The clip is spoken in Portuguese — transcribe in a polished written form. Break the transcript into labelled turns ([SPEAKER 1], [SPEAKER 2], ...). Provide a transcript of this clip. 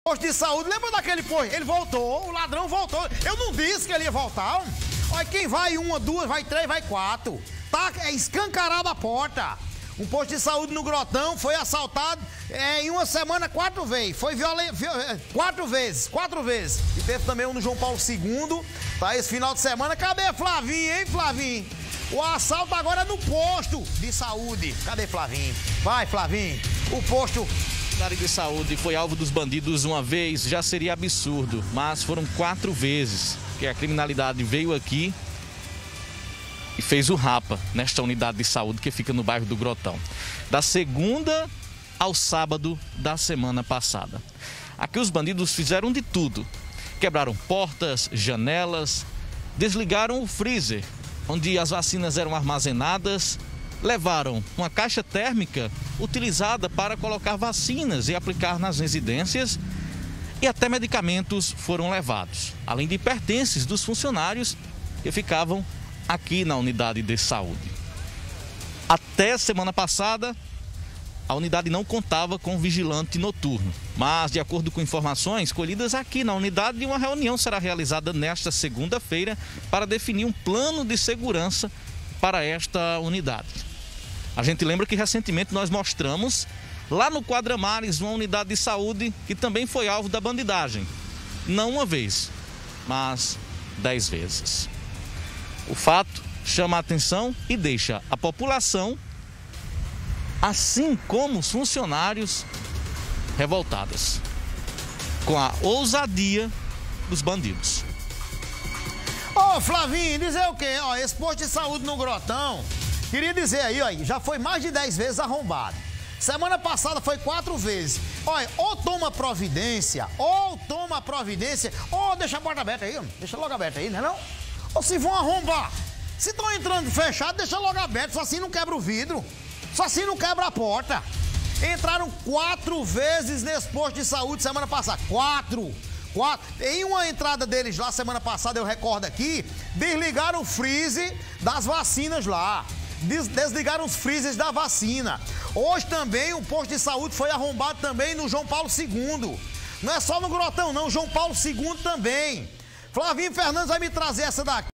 [SPEAKER 1] Posto de saúde, lembra daquele posto? Ele voltou, o ladrão voltou. Eu não disse que ele ia voltar. Olha, quem vai uma, duas, vai três, vai quatro. Tá escancarada a porta. Um posto de saúde no Grotão foi assaltado em uma semana 4 vezes. Foi violento, 4 vezes. E teve também um no João Paulo II, tá? Esse final de semana. Cadê Flavinho, hein, Flavinho? O assalto agora é no posto de saúde. Cadê Flavinho? Vai, Flavinho. O posto...
[SPEAKER 2] A área de saúde foi alvo dos bandidos uma vez, já seria absurdo, mas foram 4 vezes que a criminalidade veio aqui e fez o rapa nesta unidade de saúde que fica no bairro do Grotão. Da segunda ao sábado da semana passada. Aqui os bandidos fizeram de tudo. Quebraram portas, janelas, desligaram o freezer, onde as vacinas eram armazenadas, levaram uma caixa térmica utilizada para colocar vacinas e aplicar nas residências e até medicamentos foram levados, além de pertences dos funcionários que ficavam aqui na unidade de saúde. Até semana passada, a unidade não contava com vigilante noturno, mas de acordo com informações colhidas aqui na unidade, uma reunião será realizada nesta segunda-feira para definir um plano de segurança para esta unidade. A gente lembra que recentemente nós mostramos lá no Quadramares uma unidade de saúde que também foi alvo da bandidagem. Não uma vez, mas 10 vezes. O fato chama a atenção e deixa a população, assim como os funcionários, revoltadas com a ousadia dos bandidos.
[SPEAKER 1] Ô, Flavinho, dizer o quê? Ó, esse posto de saúde no Grotão, queria dizer aí, ó, já foi mais de 10 vezes arrombado. Semana passada foi 4 vezes. Olha, ou toma providência, ou deixa a porta aberta aí, deixa logo aberta aí, né não? Ou se vão arrombar. Se estão entrando fechado, deixa logo aberto, só assim não quebra o vidro, só assim não quebra a porta. Entraram 4 vezes nesse posto de saúde semana passada, 4. Em uma entrada deles lá, semana passada, eu recordo aqui, desligaram o freezer das vacinas lá. Desligaram os freezers da vacina. Hoje também o posto de saúde foi arrombado também no João Paulo II. Não é só no Grotão, não, João Paulo II também. Flavinho Fernandes vai me trazer essa daqui.